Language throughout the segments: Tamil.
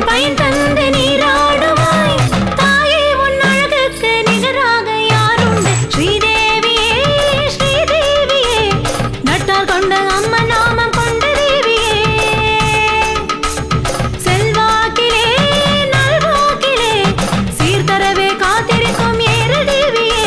பயன் தந்து நீராடுவாய் தாயே உன் அழகுக்கு நிகராக யாருண்டு ஸ்ரீதேவியே ஸ்ரீதேவியே நட்டார் கொண்ட அம்மா நாமம் கொண்ட தேவியே செல்வாக்கிலே நல்வாக்கிலே சீர்தரவே காத்திருக்கும் ஏற தேவியே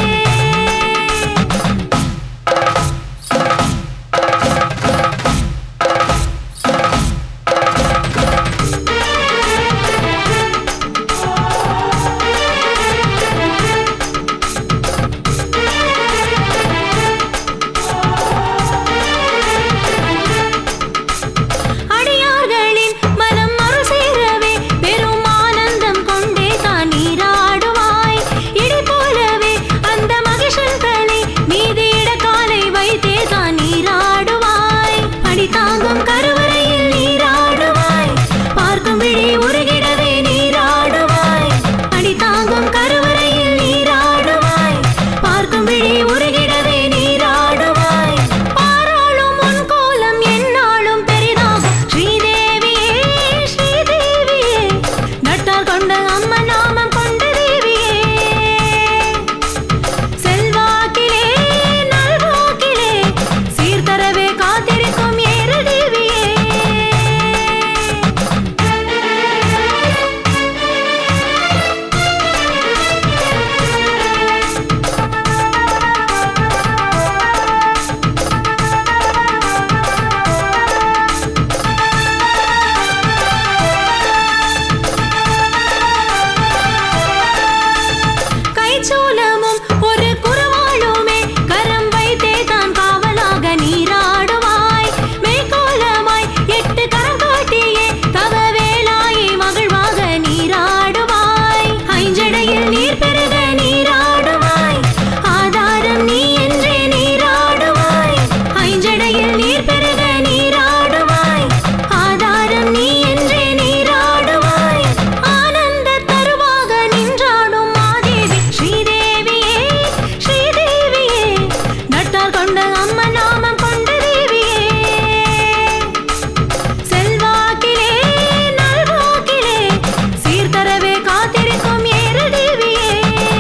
அடியார்களின் மனம் மறு சேரவே பெரும் ஆனந்தம் கொண்டே தான் நீராடுவாய் இடி போலவே அந்த மகிஷன்களை மீதியிட காலை வைத்தே தான் நீராடுவாய் படி தாங்கும் கருவறையில் நீராடுவாய் பார்க்கும் விழி உருகிடவே நீராடுவாய் படி தாங்கும் கருவறையில் நீராடுவாய் பார்க்கும் விழி உருகிடவே நீராடுவாய் பாராளும் உன் கோலம் என்னாலும் பெரிதாகும் ஸ்ரீதேவியே ஸ்ரீதேவியே நட்டார் கொண்ட அம்மா நாமம் கொண்ட தேவியே செல்வாக்கிலே நல்வாக்கிலே சீர்தரவே காத்திருக்கும் ஏற தேவியே கைச்சூலமும் ஒரு குறவாளுமே கரம் வைத்தே தான் காவலாக நீராடுவாய் மேற்கோலமாய் 8 கரம் காட்டியே தவ வேலாயி மகிழ்வாக நீராடுவாய் ஐஞ்சடையில் நீர் பெருக நீராடுவாய் ஆதாரம் நீ என்றே நீராடுவாய் ஐஞ்சடையில் நீர் பெருக நீராடுவாய் ஆதாரம் நீ என்றே நீராடுவாய் ஆனந்த தருவாக நின்றாடும் மாதேவி ஸ்ரீதேவியே ஸ்ரீதேவியே நட்டார் கொண்ட அம்மா நாமம் கொண்ட தேவியே செல்வாக்கிலே நல்வாக்கிலே சீர்தரவே காத்திருக்கும் ஏற தேவியே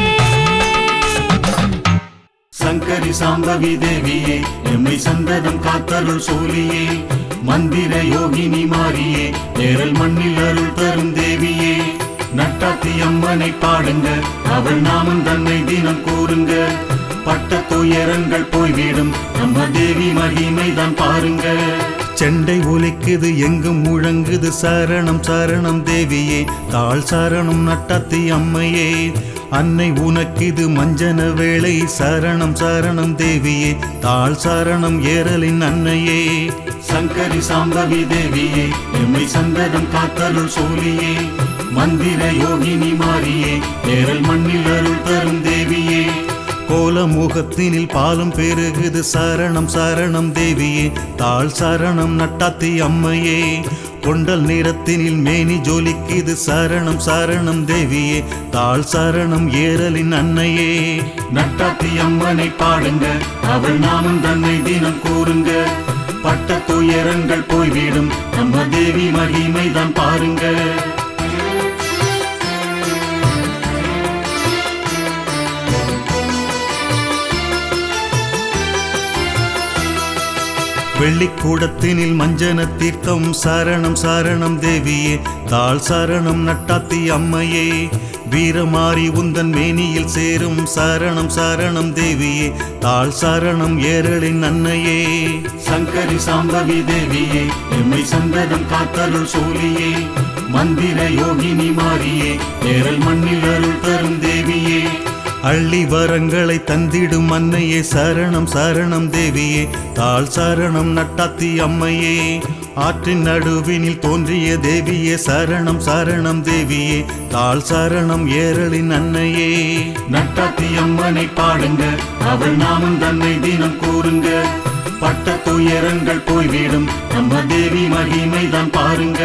சங்கரி சாம்பவி தேவியே எம்மை சந்ததம் காத்தருள் சோழியே மந்திர யோகினி மாறியே நேரல் மண்ணில் அருள் தரும் தேவியே நட்டாத்தி அம்மனை பாடுங்க அவள் நாமம் தன்னை தினம் கூறுங்க பட்ட துயரங்கள் போய்விடும் நம்ம தேவி மகிமை தான் பாருங்க செண்டை ஒலிக்குது எங்கும் முழங்குது சரணம் சரணம் தேவியே தாழ் சரணம் நட்டாத்தி அம்மையே அன்னை உனக்கிது மஞ்சன வேளை சரணம் சரணம் தேவியே தாழ் சரணம் ஏறலின் அன்னையே சங்கரி சாம்பவி தேவியே எம்மை சந்ததம் காத்தருள் சோழியே மந்திர யோகினி மாறியே நேரல் மண்ணில் அருள் தரும் தேவியே கோலமுகத்தினில் பாலும் பெருகுது சரணம் சரணம் தேவியே தாழ் சரணம் நட்டாத்தி அம்மையே கொண்டல் நிறத்தினில் மேனி ஜொலிக்குது சரணம் சரணம் தேவியே தாழ் சரணம் ஏறலின் அன்னையே நட்டாத்தி அம்மனை பாடுங்க அவள் நாமம் தன்னை தினம் கூறுங்க பட்ட துயரங்கள் போய்விடும் நம்ம தேவி மகிமை தான் பாருங்க வெள்ளிக்கூடத்தினில் மஞ்சன தீர்த்தம் சரணம் சரணம் தேவியே தாழ் சரணம் நட்டாத்தி அம்மையே வீரமாரி உந்தன் மேனியில் சேரும் சரணம் சரணம் தேவியே தாழ் சரணம் ஏறலின் அன்னையே சங்கரி சாம்பவி தேவியே எம்மை சந்ததம் காத்தருள் சோழியே மந்திர யோகினி மாறியே நேரல் மண்ணில் அருள் தரும் தேவியே அள்ளி வரங்களை தந்திடும் அன்னையே சரணம் சரணம் தேவியே தாழ் சரணம் நட்டாத்தி அம்மையே ஆற்றின் நடுவினில் தோன்றிய தேவியே சரணம் சரணம் தேவியே தாழ் சரணம் ஏறலின் அன்னையே நட்டாத்தி அம்மனை பாடுங்க அவள் நாமம் தன்னை தினம் கூறுங்க பட்ட துயரங்கள் போய்விடும் நம்ம தேவி மகிமை தான் பாருங்க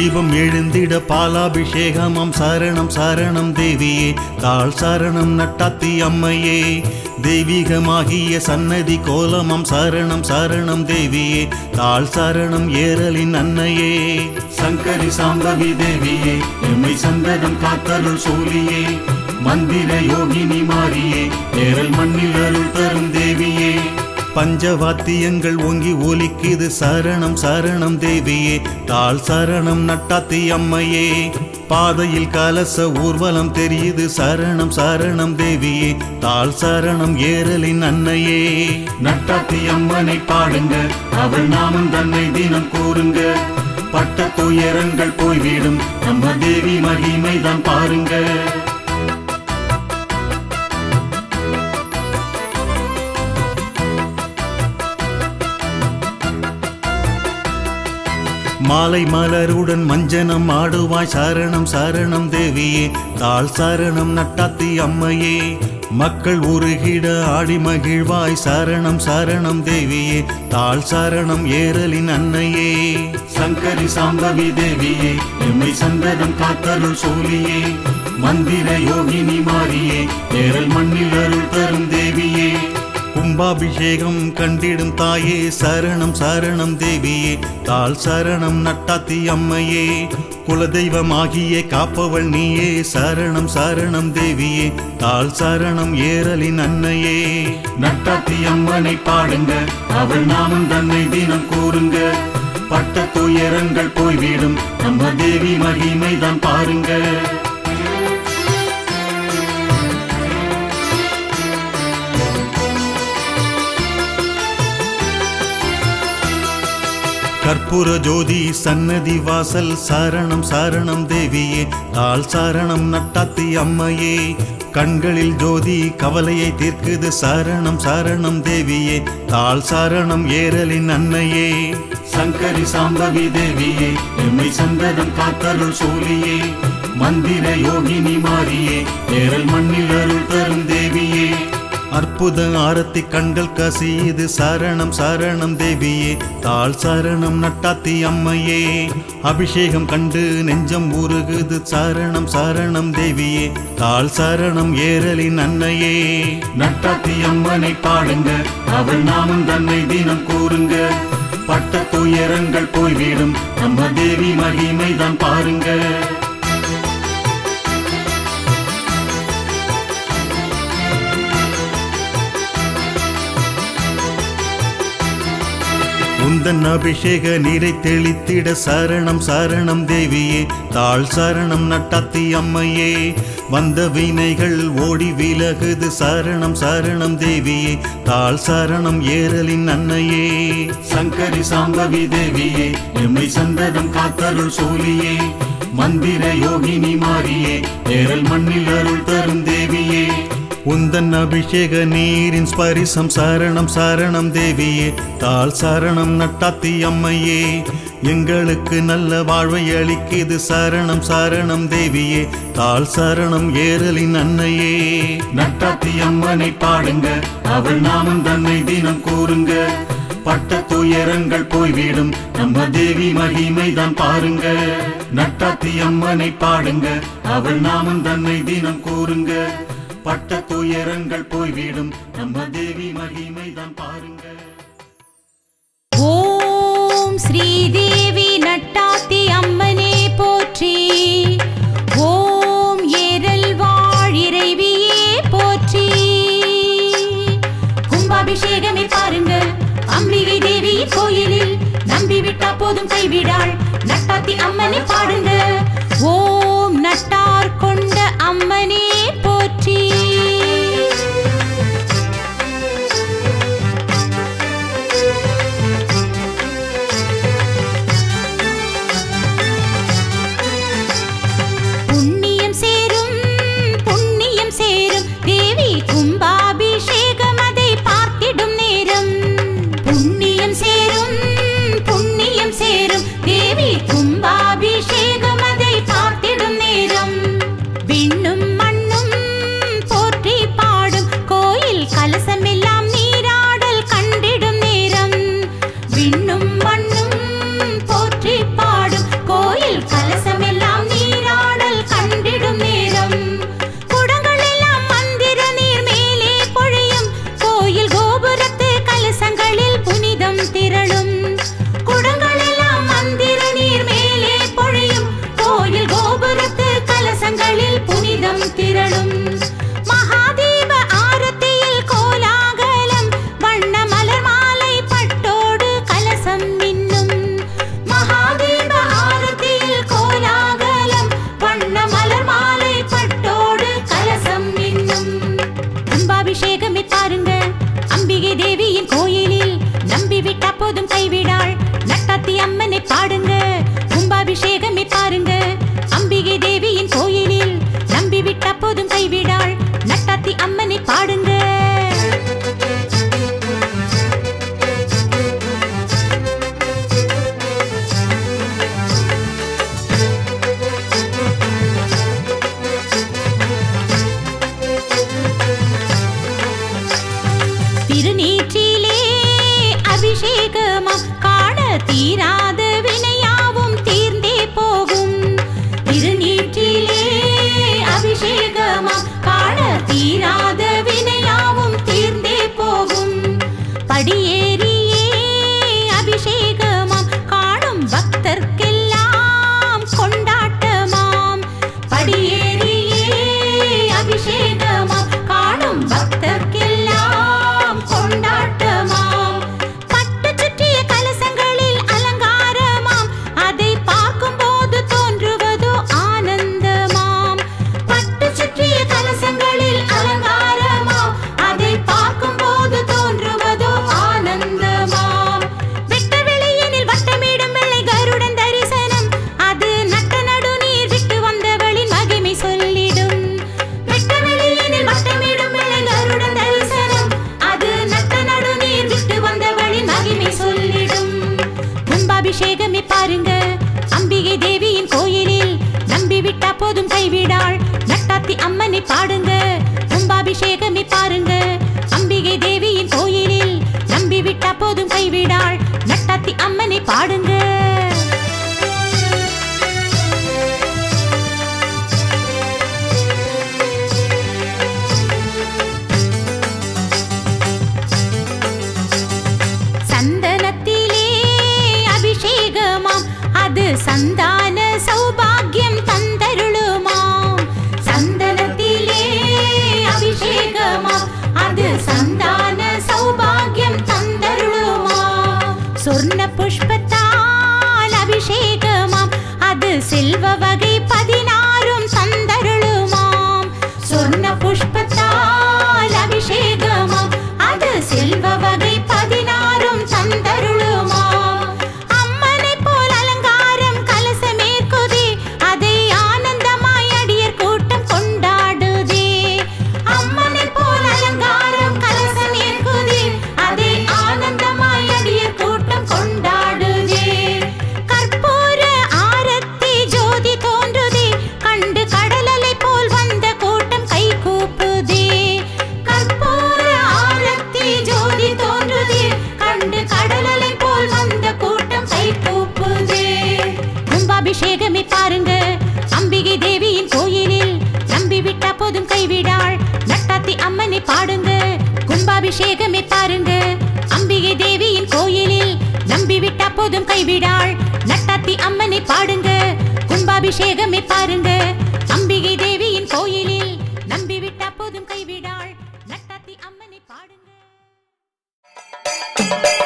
தீபம் எழுந்திட பாலாபிஷேகமாம் சரணம் சரணம் தேவியே தாழ் சரணம் நட்டாத்தி அம்மையே தெய்வீகமாகிய சன்னதி கோலமாம் சரணம் சரணம் தேவியே தாழ் சரணம் ஏரலின் அன்னையே சங்கரி சாம்பவி தேவியே எம்மை சந்ததம் காத்தருள் சூலியே மந்திர யோகினி மாறியே ஏரல் மண்ணில் அருள் தரும் தேவியே பஞ்சவாத்தியங்கள் ஓங்கி ஒலிக்குது சரணம் சரணம் தேவியே தாழ் சரணம் நட்டாத்தி அம்மையே பாதையில் கலச ஊர்வலம் தெரியுது சரணம் சரணம் தேவியே தாழ் சரணம் ஏரலின் அன்னையே நட்டாத்தி அம்மனை பாடுங்க அவள் நாமம் தன்னை தினம் கூறுங்க பட்ட துயரங்கள் போய்விடும் நம்ம தேவி மகிமை தான் பாருங்க மாலை மலருடன் மஞ்சனம் ஆடுவாய் சரணம் சரணம் தேவியே தாழ் சரணம் நட்டாத்தி அம்மையே மக்கள் உருகிட ஆடி மகிழ்வாய் சரணம் சரணம் தேவியே தாழ் சரணம் ஏரலின் அன்னையே சங்கரி சாம்பவி தேவியே எம்மை சந்ததம் காத்தருள் சூலியே மந்திர யோகினி மாறியே ஏரல் மண்ணில் அருள் தரும் தேவியே கும்பாபிஷேகம் கண்டிடும் தாயே சரணம் சரணம் தேவியே தாழ் சரணம் நட்டாத்தி அம்மையே குலதெய்வமாகிய காப்பவள் நீயே சரணம் சரணம் தேவியே தாழ் சரணம் ஏரலின் அன்னையே நட்டாத்தி அம்மனை பாடுங்க அவள் நாமம் தன்னை தினம் கூறுங்க பட்ட துயரங்கள் போய்விடும் நம்ம தேவி மகிமை தான் பாருங்க கற்பூர ஜோதி சன்னதி வாசல் சரணம் சரணம் தேவியே தாழ் சரணம் நட்டாத்தி அம்மையே கண்களில் ஜோதி கவலையை தீர்க்குது சரணம் சரணம் தேவியே தாழ் சரணம் ஏரலின் அன்னையே சங்கரி சாம்பவி தேவியே எம்மை சந்ததம் காத்தருள் சூலியே மந்திர யோகினி மாறியே ஏரல் மண்ணில் அருள் தரும் தேவியே அற்புத ஆரத்தி கண்கள் கசியுது சரணம் சரணம் தேவியே தாழ் சரணம் நட்டாத்தி அம்மையே அபிஷேகம் கண்டு நெஞ்சம் உருகுது சரணம் சரணம் தேவியே தாழ் சரணம் ஏரலின் அன்னையே நட்டாத்தி அம்மனை பாடுங்க அவள் நாமம் தன்னை தினம் கூறுங்க பட்ட துயரங்கள் போய்விடும் நம்ம தேவி மகிமை தான் பாருங்க உந்தன் அபிஷேக நீரை தெளித்திட சரணம் சரணம் தேவியே தாழ் சரணம் நட்டாத்தி அம்மையே வந்த வினைகள் ஓடி விலகுது சரணம் சரணம் தேவியே தாழ் சரணம் ஏரலின் அன்னையே சங்கரி சாம்பவி தேவியே எம்மை சந்ததம் காத்தருள் சூலியே மந்திர யோகினி மாறியே ஏரல் மண்ணில் அருள் தரும் தேவியே உந்தன் அபிஷேக நீரின் ஸ்பரிசம் சரணம் சரணம் தேவியே தாழ் சரணம் நட்டாத்தி அம்மையே எங்களுக்கு நல்ல வாழ்வை அளிக்குது சரணம் சரணம் தேவியே தாழ் சரணம் ஏரலின் அன்னையே நட்டாத்தி அம்மனை பாடுங்க அவள் நாமம் தன்னை தினம் கூறுங்க பட்ட துயரங்கள் போய்விடும் நம்ம தேவி மகிமை தான் பாருங்க நட்டாத்தி அம்மனை பாடுங்க அவள் நாமம் தன்னை தினம் கூறுங்க பட்ட துயரங்கள் போய்விடும் நம்ம தேவி மகிமை தான் பாருங்க ஓம் ஸ்ரீதேவி நட்டாத்தி அம்மனே போற்றி ஓம் ஏரல் வாழ் இறைவியே போற்றி கும்பாபிஷேகமே பாருங்க அம்பிகை தேவி கோயிலில் நம்பி விட்டா போதும் கைவிடாள் நட்டாத்தி அம்மனை பாடுங்க ஓம் நட்டார் கொண்ட அம்மனே போற்றி புண்ணியம் சேரும் தேவி கும்பாபிஷேகம் அதை பார்த்திடும் நேரம் புண்ணியம் சேரும் தேவி கும்பாபிஷேகம் கும்பாபிஷேகமே பாருங்க அம்பிகை தேவியின் கோயிலில் நம்பி விட்ட போதும் கைவிடாள் நட்டாத்தி அம்மனை பாடுங்க கும்பாபிஷேகமே பாருங்க அம்பிகை தேவியின் கோயிலில் நம்பி விட்ட போதும் கைவிடாள் நட்டாத்தி அம்மனை பாடுங்க திருநீற்றிலே அபிஷேகமா காண தீராத வினையாவும் தீர்ந்தே போகும் திருநீற்றிலே அபிஷேகமா காண தீராத வினையாவும் தீர்ந்தே போகும் படியேறியே அபிஷேகமாம் காணும் பக்தர்க்கெல்லாம் கொண்டாட்டமாம் படியேறியே அபிஷேகமாம் காணும் பக்தர்க்கெல்லாம் கொண்டாட்டமாம் பட்டு சுற்றிய கலசங்களில் அலங்காரமாம் அதை பார்க்கும் போது தோன்றுவதோ ஆனந்தமாம் பட்டு சுற்றிய கலசங்களில் அலங்காரமாம் அதை பார்க்கும் போது தோன்றுவதோ ஆனந்தமாம் வெட்ட வெளியினில் வட்டமிடும் வெள்ளை கருடன் தரிசனம் அது நட்ட நடுநீர் விட்டு வந்தவளின் மகிமை சொல்லிடும் வெட்ட வெளியினில் வட்டமிடும் வெள்ளை கருடன் தரிசனம் அது நட்ட நடுநீர் விட்டு வந்தவளின் மகிமை சொல்லிடும் கும்பாபிஷேகமே பாருங்க அம்பிகை தேவியின் கோயிலில் நம்பி விட்ட போதும் கைவிடாள் நட்டாத்தி அம்மனை பாடுங்க கும்பாபிஷேகமே பாருங்க அம்பிகை தேவியின் கோயிலில் நம்பி விட்ட போதும் கைவிடாள் நட்டாத்தி அம்மனை பாடுங்க சந்தனத்திலே அபிஷேகமாம் அது சந்தான சௌபாகியம் தந்தருளுமாம் சந்தனத்திலே அபிஷேகமாம் அது சந்தான சௌபாகியம் தந்தருளுமாம் சொர்ண புஷ்பத்தால் அபிஷேகமாம் அது செல்வ வகை 16 தந்தருளுமாம் சொர்ண புஷ்பத்தால் அபிஷேகமாம் அது செல்வ வகை 16 தந்தருளுமாம் அம்மனை போல் அலங்காரம் கலசமேற்குதே அதை ஆனந்தமாய் அடியர் கூட்டம் கொண்டாடுதே அம்மனை போல் அலங்காரம் கலசமேற்குதே அதை ஆனந்தமாய் அடியர் கூட்டம் கொண்டாடுதே கற்பூர ஆரத்தி ஜோதி தோன்றுதே கண்டு கடலலை போல் வந்த கூட்டம் கை கூப்புதே கற்பூர ஆரத்தி ஜோதி தோன்றுதே கண்டு கடலலை போல் வந்த கூட்டம் கை கூப்புதே கும்பாபிஷேகமே பாருங்க அம்பிகை தேவியின் கோயிலில் நம்பி விட்ட போதும் கைவிடாள் நட்டாத்தி அம்மனை பாடுங்க கும்பாபிஷேகமே பாருங்க அம்பிகை தேவியின் கோயிலில் நம்பி விட்ட போதும் கைவிடாள் நட்டாத்தி அம்மனை பாடுங்க கும்பாபிஷேகமே பாருங்க அம்பிகை தேவியின் கோயிலில் நம்பி விட்ட போதும் கைவிடாள் நட்டாத்தி அம்மனை பாடுங்க